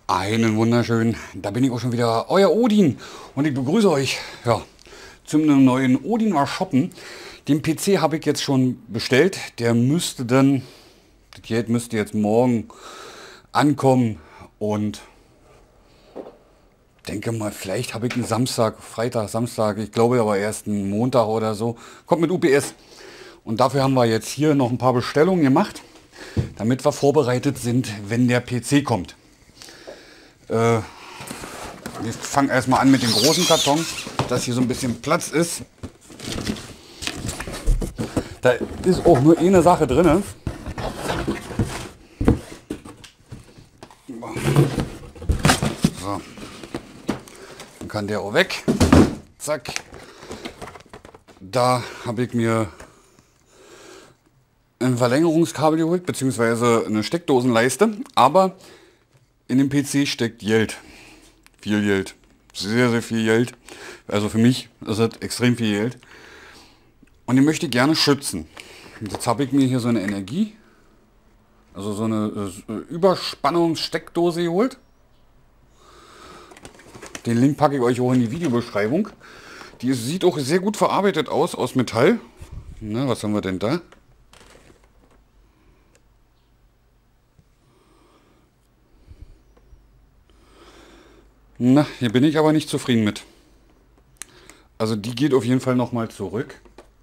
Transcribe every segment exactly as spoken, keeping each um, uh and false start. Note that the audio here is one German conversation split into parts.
Einen wunderschönen, da bin ich auch schon wieder, euer Odin und ich begrüße euch ja, zum neuen Odin mal shoppen. Den P C habe ich jetzt schon bestellt, der müsste dann, das Geld müsste jetzt morgen ankommen und denke mal, vielleicht habe ich einen Samstag, Freitag, Samstag, ich glaube aber erst einen Montag oder so, kommt mit U P S. Und dafür haben wir jetzt hier noch ein paar Bestellungen gemacht, damit wir vorbereitet sind, wenn der P C kommt. Äh, wir fangen erstmal an mit dem großen Karton, dass hier so ein bisschen Platz ist. Da ist auch nur eine Sache drin. So. Dann kann der auch weg. Zack. Da habe ich mir ein Verlängerungskabel geholt, beziehungsweise eine Steckdosenleiste. Aber in dem P C steckt Geld. Viel Geld. Sehr, sehr viel Geld. Also für mich ist das extrem viel Geld. Und den möchte ich gerne schützen. Und jetzt habe ich mir hier so eine Energie, also so eine äh, Überspannungssteckdose geholt. Den Link packe ich euch auch in die Videobeschreibung. Die sieht auch sehr gut verarbeitet aus, aus Metall. Na, was haben wir denn da? Na, hier bin ich aber nicht zufrieden mit. Also die geht auf jeden Fall noch mal zurück.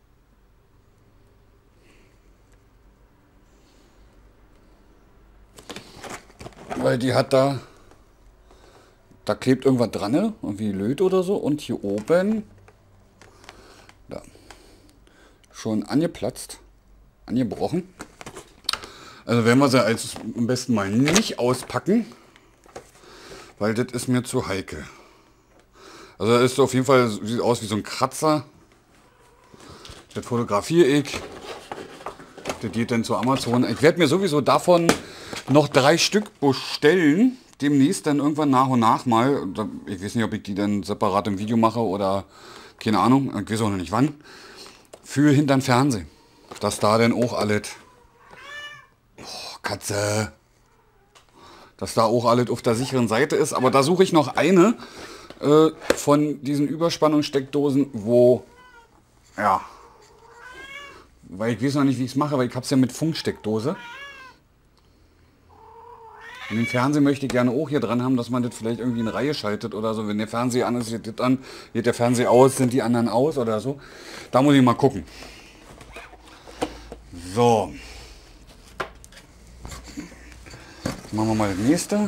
Weil die hat da, da klebt irgendwas dran, irgendwie Löt oder so. Und hier oben, da, schon angeplatzt, angebrochen. Also werden wir sie als am besten mal nicht auspacken. Weil das ist mir zu heikel. Also das ist auf jeden Fall, sieht aus wie so ein Kratzer. Das fotografiere ich. Das geht dann zu Amazon. Ich werde mir sowieso davon noch drei Stück bestellen. Demnächst dann irgendwann nach und nach mal. Ich weiß nicht, ob ich die dann separat im Video mache oder keine Ahnung. Ich weiß auch noch nicht wann. Für hintern Fernsehen. Dass da dann auch alles... Oh, Katze... Dass da auch alles auf der sicheren Seite ist. Aber da suche ich noch eine äh, von diesen Überspannungssteckdosen, wo, ja, weil ich weiß noch nicht, wie ich es mache, weil ich habe es ja mit Funksteckdose. Und den Fernseher möchte ich gerne auch hier dran haben, dass man das vielleicht irgendwie in Reihe schaltet oder so. Wenn der Fernseher an ist, geht das an, geht der Fernseher aus, sind die anderen aus oder so. Da muss ich mal gucken. So. Machen wir mal das nächste.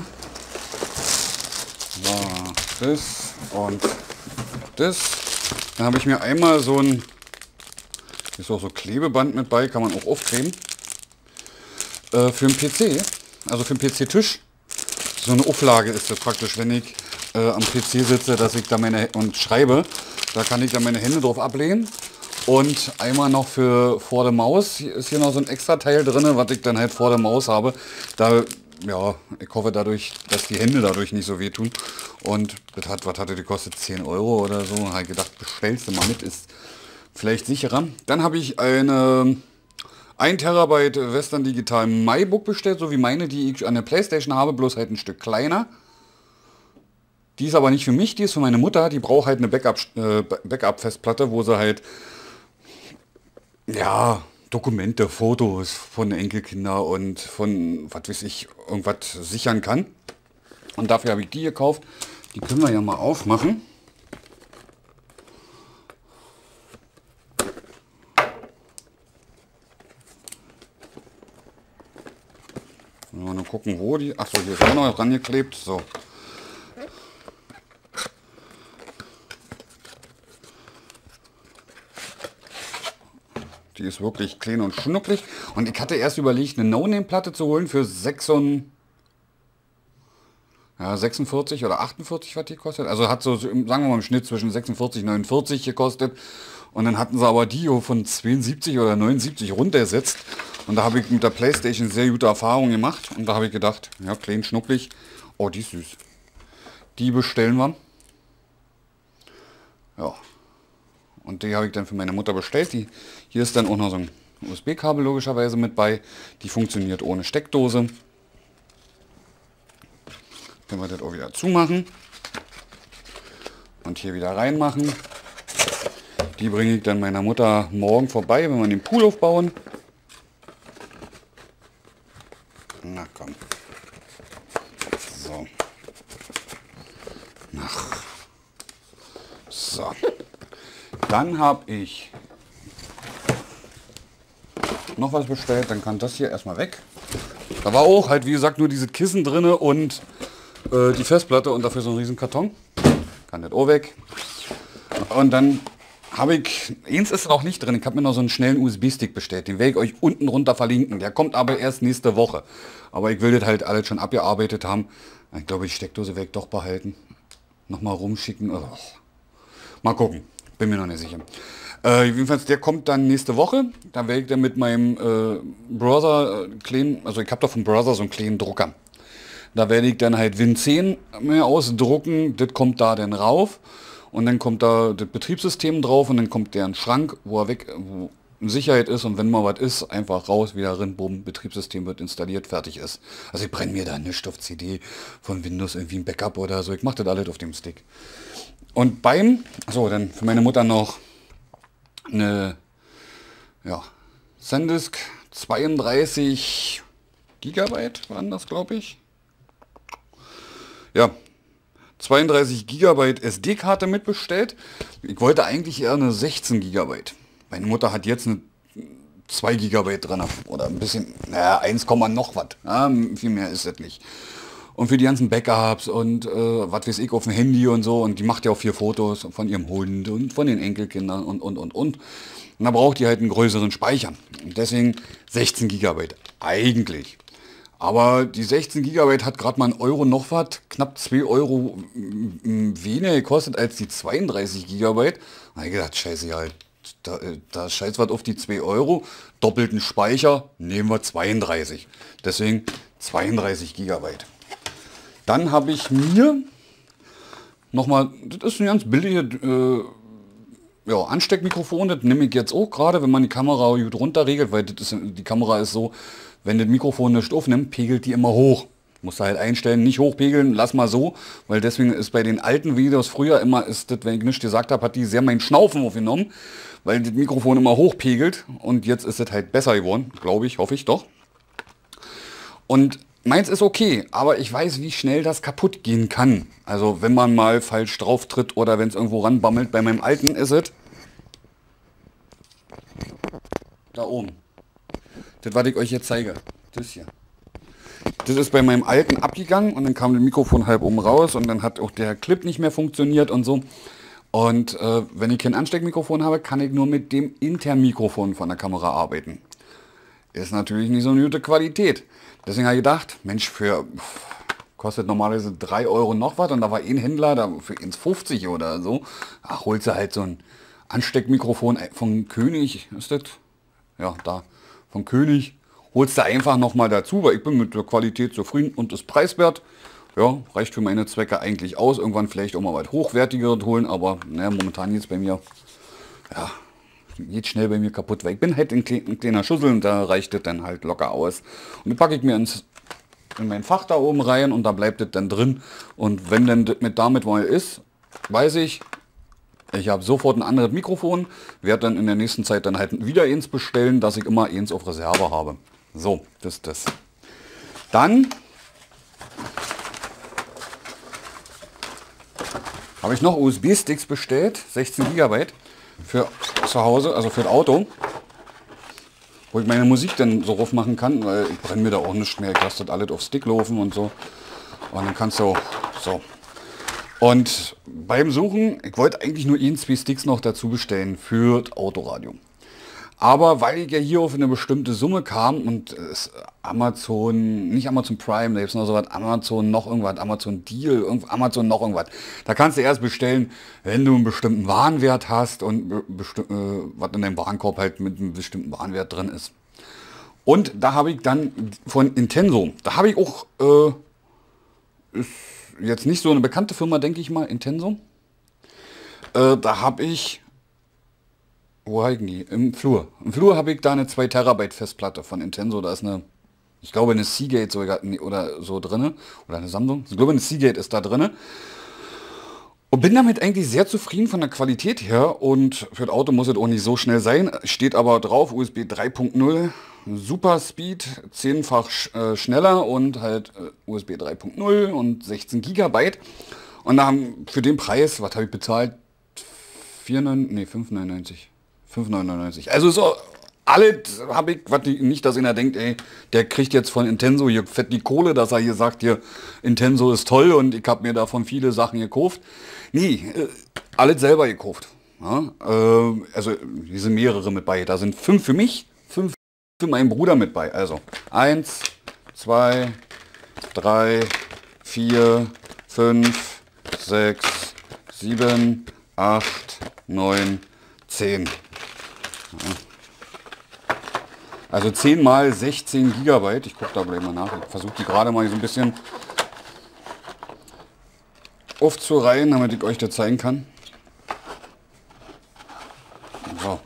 So, das und das. Dann habe ich mir einmal so ein, ist auch so Klebeband mit bei, kann man auch aufkleben. Äh, für den P C, also für den P C-Tisch. So eine Auflage ist das praktisch, wenn ich äh, am P C sitze, dass ich da meine und schreibe. Da kann ich dann meine Hände drauf ablehnen. Und einmal noch für vor der Maus. Hier ist hier noch so ein extra Teil drin, was ich dann halt vor der Maus habe. Da Ja, ich hoffe dadurch, dass die Hände dadurch nicht so wehtun. Und das hat, was hatte die kostet? zehn Euro oder so. Habe ich gedacht, bestellst du mal mit, ist vielleicht sicherer. Dann habe ich eine ein Terabyte Western Digital MyBook bestellt, so wie meine, die ich an der Playstation habe, bloß halt ein Stück kleiner. Die ist aber nicht für mich, die ist für meine Mutter. Die braucht halt eine Backup, äh, Backup-Festplatte, wo sie halt, ja, Dokumente, Fotos von Enkelkinder und von, was weiß ich, irgendwas sichern kann. Und dafür habe ich die gekauft. Die können wir ja mal aufmachen. Mal gucken, wo die... Achso, hier ist auch noch dran geklebt. So. Die ist wirklich klein und schnucklig. Und ich hatte erst überlegt, eine No-Name-Platte zu holen für sechsundvierzig oder achtundvierzig, was die kostet. Also hat so, sagen wir mal im Schnitt zwischen sechsundvierzig und neunundvierzig gekostet. Und dann hatten sie aber die von zweiundsiebzig oder neunundsiebzig runtergesetzt. Und da habe ich mit der Playstation sehr gute Erfahrungen gemacht. Und da habe ich gedacht, ja, klein, schnucklig. Oh, die ist süß. Die bestellen wir. Ja. Und die habe ich dann für meine Mutter bestellt. Die, hier ist dann auch noch so ein U S B-Kabel logischerweise mit bei. Die funktioniert ohne Steckdose. Können wir das auch wieder zumachen. Und hier wieder reinmachen. Die bringe ich dann meiner Mutter morgen vorbei, wenn wir den Pool aufbauen. Na komm. So. Ach. So. Dann habe ich noch was bestellt. Dann kann das hier erstmal weg. Da war auch halt, wie gesagt, nur diese Kissen drin und äh, die Festplatte und dafür so ein riesen Karton. Kann das auch weg. Und dann habe ich, eins ist auch nicht drin, ich habe mir noch so einen schnellen U S B-Stick bestellt. Den werde ich euch unten runter verlinken. Der kommt aber erst nächste Woche. Aber ich will das halt alles schon abgearbeitet haben. Ich glaube, die Steckdose werde ich doch behalten. Nochmal rumschicken. Oh. Mal gucken. Bin mir noch nicht sicher. Äh, jedenfalls, der kommt dann nächste Woche. Da werde ich dann mit meinem äh, Brother, äh, kleinen, also ich habe doch vom Brother so einen kleinen Drucker. Da werde ich dann halt Win zehn mehr ausdrucken. Das kommt da dann rauf. Und dann kommt da das Betriebssystem drauf und dann kommt der ein Schrank, wo er weg, wo Sicherheit ist und wenn mal was ist, einfach raus, wieder rein, bumm, Betriebssystem wird installiert, fertig ist. Also ich brenne mir da nicht auf C D von Windows irgendwie ein Backup oder so, ich mache das alles auf dem Stick. Und beim, so dann für meine Mutter noch eine, ja, SanDisk zweiunddreißig Gigabyte waren das, glaube ich. Ja. zweiunddreißig Gigabyte S D-Karte mitbestellt. Ich wollte eigentlich eher eine sechzehn Gigabyte. Meine Mutter hat jetzt eine zwei Gigabyte drin. Oder ein bisschen, naja, eins, noch was. Ja, viel mehr ist das nicht. Und für die ganzen Backups und äh, was weiß ich auf dem Handy und so. Und die macht ja auch vier Fotos von ihrem Hund und von den Enkelkindern und, und, und, und. Und da braucht die halt einen größeren Speicher. Und deswegen sechzehn Gigabyte. Eigentlich. Aber die sechzehn Gigabyte hat gerade mal einen Euro noch was, knapp zwei Euro weniger gekostet als die zweiunddreißig Gigabyte. Da habe ich gedacht, scheiße, ja, da, da scheiß was auf die zwei Euro. Doppelten Speicher, nehmen wir zweiunddreißig. Deswegen zweiunddreißig Gigabyte. Dann habe ich mir nochmal, das ist ein ganz billiges äh, ja, Ansteckmikrofon, das nehme ich jetzt auch gerade, wenn man die Kamera gut runter regelt, weil das ist, die Kamera ist so, wenn das Mikrofon nicht aufnimmt, pegelt die immer hoch. Musst du halt einstellen, nicht hochpegeln, lass mal so, weil deswegen ist bei den alten Videos früher immer, ist das, wenn ich nichts gesagt habe, hat die sehr mein Schnaufen aufgenommen, weil das Mikrofon immer hochpegelt und jetzt ist es halt besser geworden, glaube ich, hoffe ich doch. Und meins ist okay, aber ich weiß, wie schnell das kaputt gehen kann. Also wenn man mal falsch drauf tritt oder wenn es irgendwo ranbammelt, bei meinem alten ist es da oben. Das, was ich euch jetzt zeige. Das hier. Das ist bei meinem alten abgegangen und dann kam das Mikrofon halb oben raus und dann hat auch der Clip nicht mehr funktioniert und so. Und äh, wenn ich kein Ansteckmikrofon habe, kann ich nur mit dem internen Mikrofon von der Kamera arbeiten. Ist natürlich nicht so eine gute Qualität. Deswegen habe ich gedacht, Mensch, für kostet normalerweise drei Euro noch was und da war ein Händler, da für eins fünfzig oder so. Ach, holst du halt so ein Ansteckmikrofon von König, ist das? Ja, da. Von König, holst du einfach nochmal dazu, weil ich bin mit der Qualität zufrieden und ist preiswert. Ja, reicht für meine Zwecke eigentlich aus. Irgendwann vielleicht auch mal was Hochwertigeres holen, aber naja, momentan jetzt bei mir, ja, geht schnell bei mir kaputt, weil ich bin halt ein, ein kleiner Schussel und da reicht das dann halt locker aus. Und dann packe ich mir ins, in mein Fach da oben rein und da bleibt das dann drin. Und wenn dann das mit damit mal ist, weiß ich, ich habe sofort ein anderes Mikrofon, werde dann in der nächsten Zeit dann halt wieder eins bestellen, dass ich immer eins auf Reserve habe. So, das ist das. Dann habe ich noch U S B-Sticks bestellt, sechzehn Gigabyte für zu Hause, also für das Auto, wo ich meine Musik dann so rauf machen kann, weil ich brenne mir da auch nicht mehr, ich lasse das alles auf Stick laufen und so. Und dann kannst du auch so. Und beim Suchen, ich wollte eigentlich nur ein, zwei Sticks noch dazu bestellen für das Autoradio. Aber weil ich ja hier auf eine bestimmte Summe kam und es Amazon, nicht Amazon Prime, da gibt es noch so was, Amazon noch irgendwas, Amazon Deal, Amazon noch irgendwas. Da kannst du erst bestellen, wenn du einen bestimmten Warenwert hast und äh, was in deinem Warenkorb halt mit einem bestimmten Warenwert drin ist. Und da habe ich dann von Intenso, da habe ich auch, äh, ist jetzt nicht so eine bekannte Firma, denke ich mal, Intenso. Äh, da habe ich, wo habe ich die? Im Flur. Im Flur habe ich da eine zwei Terabyte Festplatte von Intenso. Da ist eine Ich glaube eine Seagate sogar nee, oder so drinne. Oder eine Samsung. Ich glaube eine Seagate ist da drinne. Und bin damit eigentlich sehr zufrieden von der Qualität her. Und für das Auto muss es auch nicht so schnell sein. Steht aber drauf, U S B drei Punkt null. Super Speed, zehnfach sch äh, schneller und halt äh, U S B drei Punkt null und sechzehn Gigabyte. Und dann für den Preis, was habe ich bezahlt? vier Komma neun, nee, fünf Komma neunundneunzig. fünf Komma neunundneunzig. Also so, alles habe ich, was die, nicht, dass einer denkt, ey, der kriegt jetzt von Intenso hier fett die Kohle, dass er hier sagt, hier, Intenso ist toll und ich habe mir davon viele Sachen gekauft. Nee, äh, alles selber gekauft. Ja, äh, also hier sind mehrere mit bei. Da sind fünf für mich, fünf für meinen Bruder mit bei. Also eins, zwei, drei, vier, fünf, sechs, sieben, acht, neun, zehn. Also zehn mal sechzehn Gigabyte. Ich gucke da gleich mal nach. Ich versuche die gerade mal so ein bisschen aufzureihen, damit ich euch das zeigen kann. So.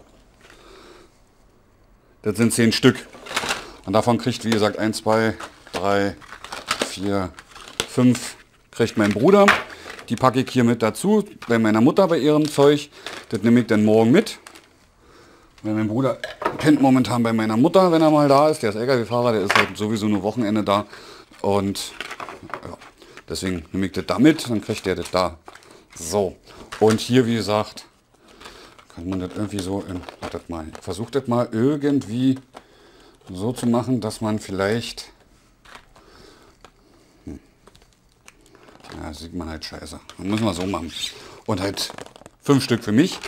Das sind zehn Stück. Und davon kriegt, wie gesagt, eins, zwei, drei, vier, fünf kriegt mein Bruder. Die packe ich hier mit dazu, bei meiner Mutter bei ihrem Zeug. Das nehme ich dann morgen mit. Weil mein Bruder pennt momentan bei meiner Mutter, wenn er mal da ist. Der ist L K W-Fahrer, der ist halt sowieso nur Wochenende da. Und ja, deswegen nehme ich das da mit, dann kriegt der das da. So, und hier, wie gesagt, kann man das irgendwie so in... Wartet mal, ich versuche das mal irgendwie so zu machen, dass man vielleicht... Ja, sieht man halt scheiße. Dann müssen wir so machen. Und halt fünf Stück für mich.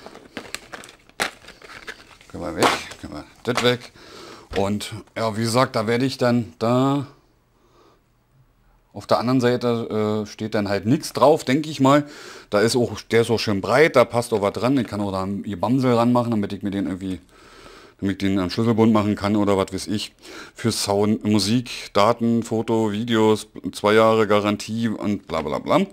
Können wir weg, können wir das weg. Und ja, wie gesagt, da werde ich dann da... Auf der anderen Seite äh, steht dann halt nichts drauf, denke ich mal. Da ist auch, der ist auch schön breit, da passt auch was dran. Ich kann auch da ein Bamsel ranmachen, damit ich mir den irgendwie... damit ich den am Schlüsselbund machen kann oder was weiß ich. Für Sound, Musik, Daten, Foto, Videos, zwei Jahre Garantie und bla bla bla.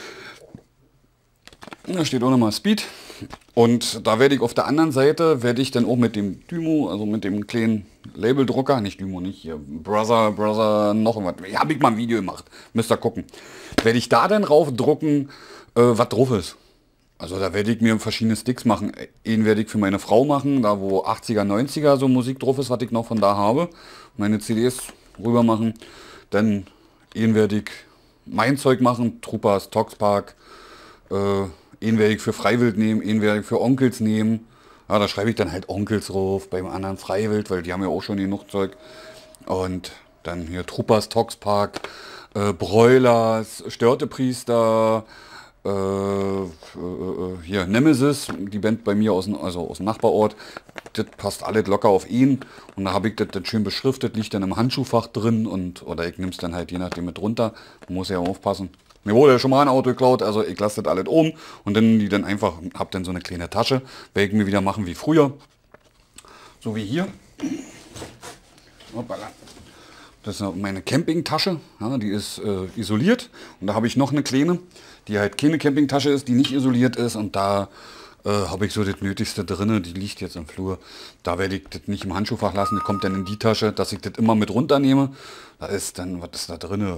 Da steht auch nochmal Speed. Und da werde ich auf der anderen Seite, werde ich dann auch mit dem Dymo, also mit dem kleinen Labeldrucker, nicht Dymo, nicht hier, Brother, Brother, noch was, ja, habe ich mal ein Video gemacht, müsst ihr gucken. Werde ich da dann raufdrucken, äh, was drauf ist. Also da werde ich mir verschiedene Sticks machen. Einen werde ich für meine Frau machen, da wo achtziger, neunziger so Musik drauf ist, was ich noch von da habe. Meine C Ds rüber machen. Dann einen werde ich mein Zeug machen, Troopers, Toxpark. Äh, einen werde ich für Freiwild nehmen, einen werde ich für Onkels nehmen. Ja, da schreibe ich dann halt Onkels drauf, beim anderen Freiwild, weil die haben ja auch schon genug Zeug. Und dann hier Troopers, Toxpark, äh, Broilers, Störtepriester, Äh, äh, hier Nemesis, die Band bei mir aus dem, also aus dem Nachbarort, das passt alles locker auf ihn und da habe ich das, das schön beschriftet, liegt dann im Handschuhfach drin und oder ich nehme es dann halt je nachdem mit runter, man muss ja aufpassen. Mir wurde ja schon mal ein Auto geklaut, also ich lasse das alles oben und dann die dann einfach, habe dann so eine kleine Tasche, werde ich mir wieder machen wie früher, so wie hier. Hoppala. Das ist meine Campingtasche, ja, die ist äh, isoliert und da habe ich noch eine kleine, die halt keine Campingtasche ist, die nicht isoliert ist und da äh, habe ich so das Nötigste drin, die liegt jetzt im Flur. Da werde ich das nicht im Handschuhfach lassen, das kommt dann in die Tasche, dass ich das immer mit runternehme. Da ist dann, was ist da drin?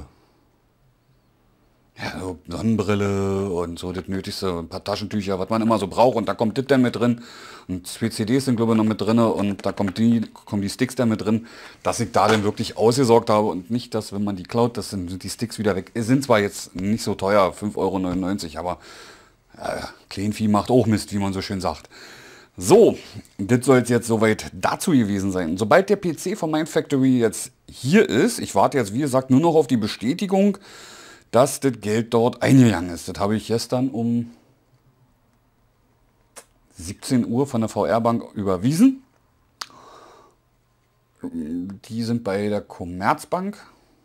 Ja, so Sonnenbrille und so das Nötigste, ein paar Taschentücher, was man immer so braucht und da kommt das dann mit drin und zwei C Ds sind glaube ich noch mit drin und da kommt die, kommen die Sticks dann mit drin, dass ich da dann wirklich ausgesorgt habe und nicht, dass wenn man die klaut, das sind die Sticks wieder weg. Sind zwar jetzt nicht so teuer, fünf Euro neunundneunzig, aber ja, Kleinvieh macht auch Mist, wie man so schön sagt. So, das soll jetzt soweit dazu gewesen sein. Sobald der P C von Mindfactory jetzt hier ist, ich warte jetzt wie gesagt nur noch auf die Bestätigung, dass das Geld dort eingegangen ist. Das habe ich gestern um siebzehn Uhr von der V R-Bank überwiesen. Die sind bei der Commerzbank.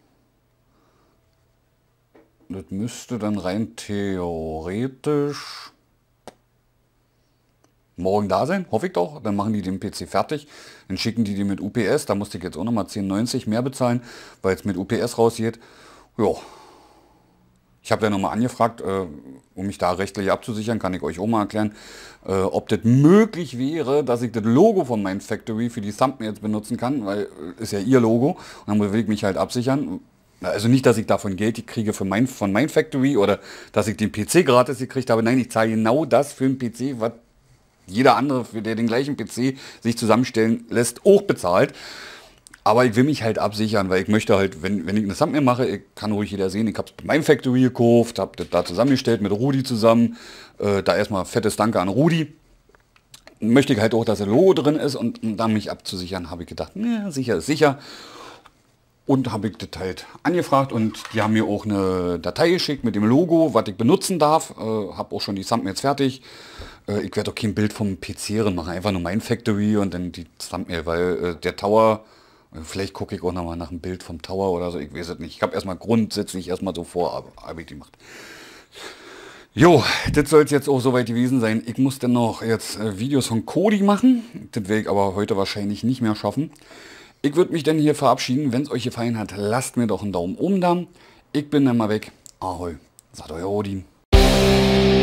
Das müsste dann rein theoretisch morgen da sein, hoffe ich doch. Dann machen die den P C fertig. Dann schicken die die mit U P S. Da musste ich jetzt auch nochmal zehn neunzig mehr bezahlen, weil es mit U P S rausgeht. Ja. Ich habe ja nochmal angefragt, äh, um mich da rechtlich abzusichern, kann ich euch auch mal erklären, äh, ob das möglich wäre, dass ich das Logo von Mindfactory für die Thumbnails benutzen kann, weil äh, ist ja ihr Logo und dann will ich mich halt absichern. Also nicht, dass ich davon Geld kriege für mein, von Mindfactory oder dass ich den P C gratis gekriegt habe. Nein, ich zahle genau das für einen P C, was jeder andere, für der den gleichen P C sich zusammenstellen lässt, auch bezahlt. Aber ich will mich halt absichern, weil ich möchte halt, wenn, wenn ich eine Thumbnail mache, ich kann ruhig jeder sehen, ich habe es bei Mindfactory gekauft, habe das da zusammengestellt mit Rudi zusammen. Äh, da erstmal fettes Danke an Rudi. Möchte ich halt auch, dass ein Logo drin ist und um da mich abzusichern, habe ich gedacht, na, sicher ist sicher. Und habe ich das halt angefragt und die haben mir auch eine Datei geschickt mit dem Logo, was ich benutzen darf. Äh, habe auch schon die Thumbnails fertig. Äh, ich werde auch kein Bild vom P C machen, einfach nur Mindfactory und dann die Thumbnail, weil äh, der Tower, äh, vielleicht gucke ich auch nochmal nach einem Bild vom Tower oder so, ich weiß es nicht. Ich habe erstmal grundsätzlich erstmal so Vorarbeit gemacht. Jo, das soll es jetzt auch soweit gewesen sein. Ich muss dann noch jetzt äh, Videos von Kodi machen. Das werde ich aber heute wahrscheinlich nicht mehr schaffen. Ich würde mich dann hier verabschieden. Wenn es euch gefallen hat, lasst mir doch einen Daumen oben da. Ich bin dann mal weg. Ahoi, sagt euer Odin.